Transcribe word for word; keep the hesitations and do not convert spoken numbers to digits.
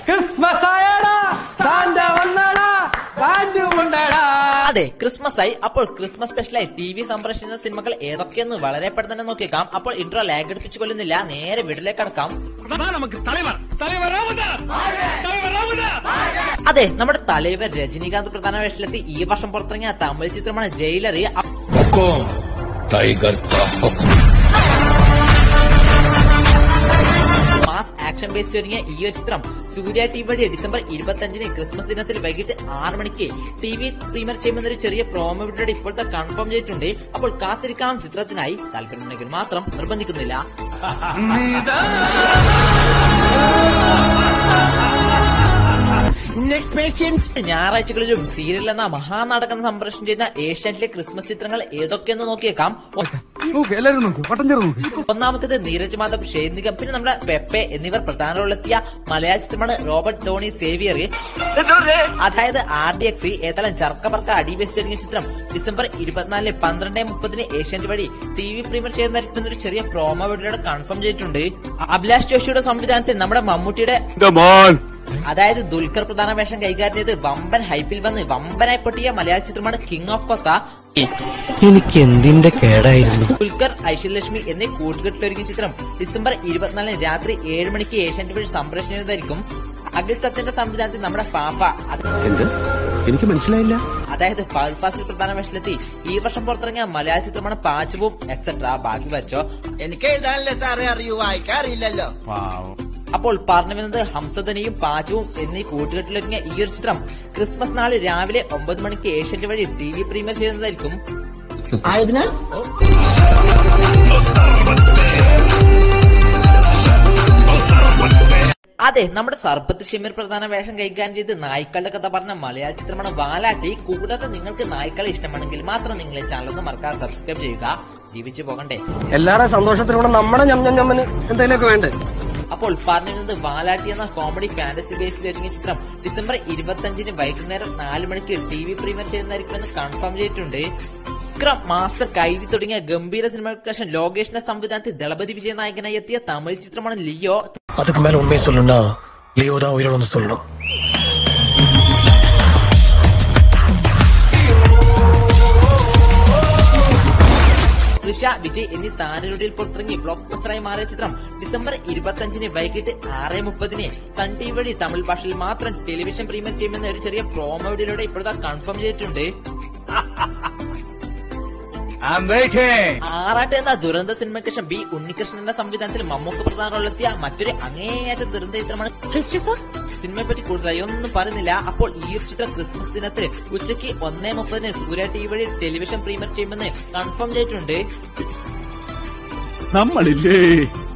Christmas ആയടാ, Santa വന്നടാ, band കൊണ്ടടാ. അതെ, ക്രിസ്മസ് ആയി. അപ്പോൾ ക്രിസ്മസ് സ്പെഷ്യലായി ടി വി സംപ്രേഷണം ചെയ്യുന്ന സിനിമകൾ ഏതൊക്കെയെന്ന് വളരെ പെട്ടെന്ന് തന്നെ നോക്കിയേക്കാം. അപ്പോൾ ഇൻട്രോ ലാഗ് അടിപ്പിച്ചു കൊല്ലുന്നില്ല, നേരെ വീട്ടിലേക്ക് കടക്കാം. അതെ, നമ്മുടെ തലൈവർ രജനീകാന്ത് പ്രധാന വേഷത്തിലെത്തി ഈ വർഷം പുറത്തിറങ്ങിയ തമിഴ് ചിത്രമാണ് ജയിലർ. മാസ് ആക്ഷൻ ബേസ്ഡ് ഒരുങ്ങിയ ഈ ഒരു ചിത്രം സൂര്യ ടി വി വഴി ഡിസംബർ ഇരുപത്തി അഞ്ചിന് ക്രിസ്മസ് ദിനത്തിൽ വൈകിട്ട് ആറ് മണിക്ക് ടി വി പ്രീമിയർ ചെയ്യുന്ന ഒരു ചെറിയ പ്രോമോ വീഡിയോയുടെ ഇപ്പോഴത്തെ കൺഫേം ചെയ്തിട്ടുണ്ട്. അപ്പോൾ കാത്തിരിക്കാം ചിത്രത്തിനായി. താല്പര്യമുണ്ടെങ്കിൽ മാത്രം നിർബന്ധിക്കുന്നില്ല. ഞായറാഴ്ചകളിലും സീരിയൽ എന്ന മഹാനാടകം സംപ്രേഷണം ചെയ്യുന്ന ഏഷ്യാനെറ്റിലെ ക്രിസ്മസ് ചിത്രങ്ങൾ ഏതൊക്കെയെന്ന് നോക്കിയേക്കാം. ഒന്നാമത്തേത് നീരജ് മാധവ്, ഷെയ്ൻ നിഗം, പിന്നെ നമ്മുടെ പെപ്പെ എന്നിവർ പ്രധാന റോളിലെത്തിയ മലയാള ചിത്രമാണ് റോബർട്ട് ടോണി സേവിയർ. അതായത് ആർ ഡി എക്സ് ഏതായാലും ചർക്ക പറക്ക അടിവെച്ച് ഒരുങ്ങിയ ചിത്രം ഡിസംബർ ഇരുപത്തിനാലിന് പന്ത്രണ്ട് മുപ്പതിന് ഏഷ്യാനെറ്റ് വഴി ടി വി പ്രീമിയർ ചെയ്യുന്നതായിരിക്കും ഒരു ചെറിയ പ്രോമോ വീഡിയോയുടെ കൺഫേം ചെയ്തിട്ടുണ്ട്. അഭിലാഷ് ജോഷിയുടെ സംവിധാനത്തിൽ നമ്മുടെ മമ്മൂട്ടിയുടെ അതായത് ദുൽഖർ പ്രധാന വേഷം കൈകാര്യം ചെയ്ത് വമ്പൻ ഹൈപ്പിൽ വന്ന് വമ്പനായി പൊട്ടിയ മലയാള ചിത്രമാണ് കിങ് ഓഫ് കൊത്ത. എനിക്ക് എന്തിന്റെ കേടായിരുന്നു. ദുൽഖർ, ഐശ്വര്യലക്ഷ്മി എന്നീ കൂട്ടുകെട്ടിലൊരുങ്ങിയ ചിത്രം ഡിസംബർ ഇരുപത്തിനാലിന് രാത്രി ഏഴ് മണിക്ക് ഏഷ്യാനെറ്റ് വഴി സംപ്രേഷണം ചെയ്യുന്നതായിരിക്കും. അഖിൽ സത്യന്റെ സംവിധാനത്തിൽ നമ്മുടെ ഫാഫ, എനിക്ക് മനസ്സിലായില്ല, അതായത് ഫഹദ് ഫാസിൽ പ്രധാന വേഷത്തിലെത്തി ഈ വർഷം പുറത്തിറങ്ങിയ മലയാള ചിത്രമാണ് പാച്ചുവും എക്സെട്രാ. ബാക്കി വച്ചോ, എനിക്ക് എഴുതാനല്ലേ സാറേ അറിയൂ, വായിക്കാറില്ലല്ലോ. അപ്പോൾ പറഞ്ഞു വരുന്നത് ഹംസധനിയും പാചവും എന്നീ കൂട്ടുകെട്ടിലൊരുങ്ങിയ ഈ ഒരു ചിത്രം ക്രിസ്മസ് നാള് രാവിലെ ഒമ്പത് മണിക്ക് ഏഷ്യാനെറ്റ് വഴി ടി വി പ്രീമിയർ ചെയ്യുന്നതായിരിക്കും. ആയതിനാൽ അതെ, നമ്മുടെ സർബത്ത് ഷമീർ പ്രധാന വേഷം കൈകാര്യം ചെയ്ത് നായ്ക്കളുടെ കഥ പറഞ്ഞ മലയാള ചിത്രമാണ് വാലാട്ടി. കൂടാതെ നിങ്ങൾക്ക് നായ്ക്കളെ ഇഷ്ടമാണെങ്കിൽ മാത്രം നിങ്ങൾ ഈ ചാനൽ ഒന്ന് മറക്കാതെ സബ്സ്ക്രൈബ് ചെയ്യുക. ജീവിച്ചു പോകണ്ടേ? എല്ലാവരുടെ സന്തോഷത്തിലൂടെ നമ്മുടെ ഞമ്മന് എന്തെങ്കിലുമൊക്കെ വേണ്ടേ? അപ്പോൾ പറഞ്ഞിരുന്നത് വാലാട്ടി എന്ന കോമഡി ഫാന്റസി ബേസിൽ ഒരുങ്ങിയ ചിത്രം ഡിസംബർ ഇരുപത്തി അഞ്ചിന് വൈകുന്നേരം നാല് മണിക്ക് ടി വി പ്രീമിയർ ചെയ്യുന്നതായിരിക്കുമെന്ന് കൺഫേം ചെയ്തിട്ടുണ്ട്. വിക്രം, മാസ്റ്റർ, കൈദി തുടങ്ങിയ ഗംഭീര സിനിമകൾക്ക് ശേഷം ലോകേഷിന്റെ സംവിധാനത്തിൽ ദളപതി വിജയ നായകനായി എത്തിയ തമിഴ് ചിത്രമാണ് ലിയോ. അതുക്ക് മേലെ ഉണ്മയെ சொல்லணும்னா ലിയോ தான் உயிரோட சொல்லணும். തൃഷ, വിജയ് എന്നീ താരരുടെയിൽ പുറത്തിറങ്ങി ബ്ലോക്ക് ബസ്റ്ററായി മാറിയ ചിത്രം ഡിസംബർ ഇരുപത്തി അഞ്ചിന് വൈകിട്ട് ആറ് മുപ്പതിന് സൺ ടി വി വഴി തമിഴ് ഭാഷയിൽ മാത്രം ടെലിവിഷൻ പ്രീമിയർ ചെയ്യുമെന്ന ഒരു ചെറിയ പ്രോമോ വീഡിയോയിലൂടെ ഇപ്പോഴത്തെ കൺഫേം ചെയ്തിട്ടുണ്ട്. ആറാട്ട് എന്ന ദുരന്ത സിനിമയ്ക്ക് ശേഷം ബി ഉണ്ണികൃഷ്ണന്റെ സംവിധാനത്തിൽ മമ്മൂക്ക പ്രധാന റോളിലെത്തിയ മറ്റൊരു അങ്ങേയറ്റ ദുരന്ത ചിത്രമാണ് ക്രിസ്റ്റഫർ. സിനിമയെ പറ്റി കൂടുതലായി ഒന്നും പറയുന്നില്ല. അപ്പോൾ ഈ ഒരു ചിത്രം ക്രിസ്മസ് ദിനത്തിൽ ഉച്ചയ്ക്ക് ഒന്നേ മുപ്പതിന് സൂര്യ ടി വി വഴി ടെലിവിഷൻ പ്രീമിയർ ചെയ്യുമെന്ന് കൺഫേം ചെയ്തിട്ടുണ്ട്. നമ്മളില്ലേ